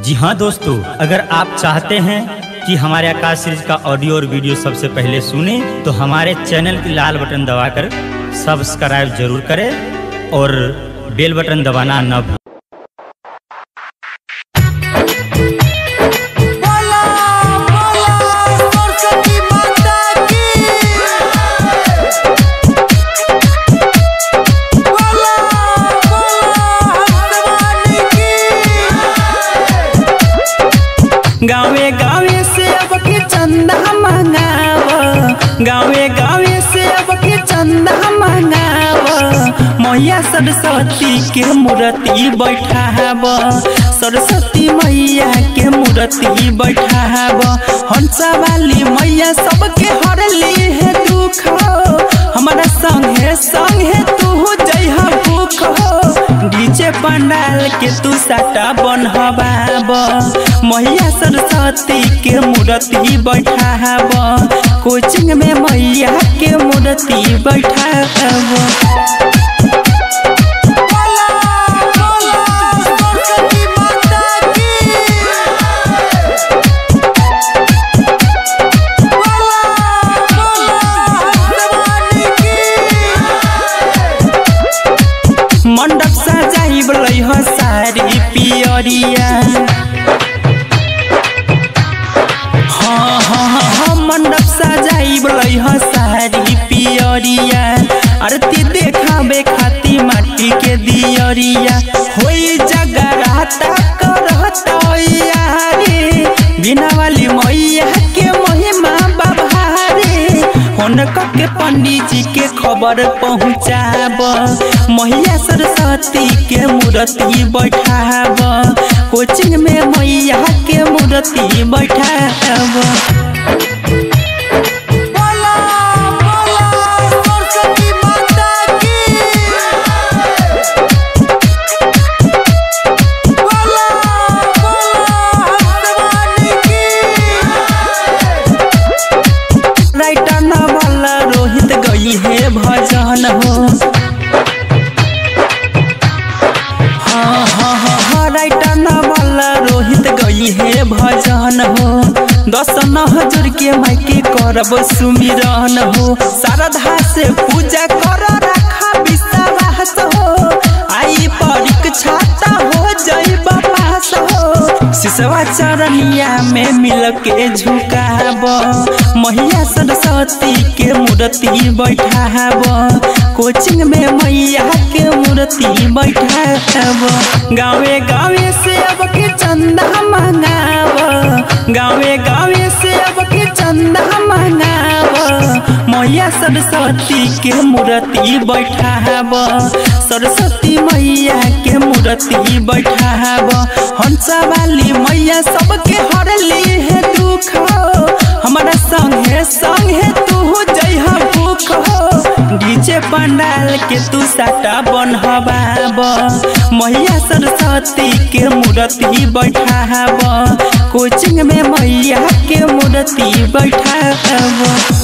जी हाँ दोस्तों, अगर आप चाहते हैं कि हमारे आकाश सीरीज का ऑडियो और वीडियो सबसे पहले सुने तो हमारे चैनल की लाल बटन दबाकर सब्सक्राइब जरूर करें और बेल बटन दबाना न भूलें। गावे गावे से अब के चंदा मंगाव, गावे गावे से अब के चंदा मंगाव। मैया सरस्वती के मूर्ति बैठाव, सरस्वती मैया के मूर्ति बैठाव। हंसा वाली मैया सबके हरली है दुख, हमारा संगे संगे तू जइहा भूख। डीजे पंडाल के तू साटा बनहबाब, मैया सरस्वती के मूर्ति बैठाव। कोचिंग में मैया के मूर्ति बैठाव। मंडप सजाई बलई हो सारी पियरिया, हाँ हाँ हाँ मंडप सजाई बलई हो सारी पियरिया। आरती देखावे खाती माटी के दियरिया, होई जगराता करता यारे। बिना वाली मैया के महिमा बभारे, हुनक के पंडित जी के खबर पहुँचाब। मैया सरस्वती के मूर्ति बैठाव, कोचिंग में मैया के मूर्ति बैठाव। राइटर नवल रोहित गई है भजन हो, हाँ हाँ हाँ राइटर नवल रोहित गई है भजन हो। 10 हजूर के मायके करब सुमिरन हो, श्रद्धा से पूजा कर रखा विश्वास हो। आई परीक्षा हो जइब पास हो, सिसवा चरनिया में मिल के झुकाब। मैया सरस्वती के मूर्ति बैठाव, कोचिंग में मैया के मूर्ति बैठाव। गावे गावे से अब के चंदा मंगाव, गावे गावे से अब के चंदा मंगाव। मैया सरस्वती के मूर्ति बैठाव, सरस्वती मैया के मूर्ति बैठाव। हंसा वाली मैया सबके हरली है दुख, हमारा संगे संगे तू जइहा भूख। डीजे पंडाल के तू साटा बनहबाब, मैया सरस्वती के मूर्ति बैठाव। कोचिंग में मैया के मूर्ति बैठाव।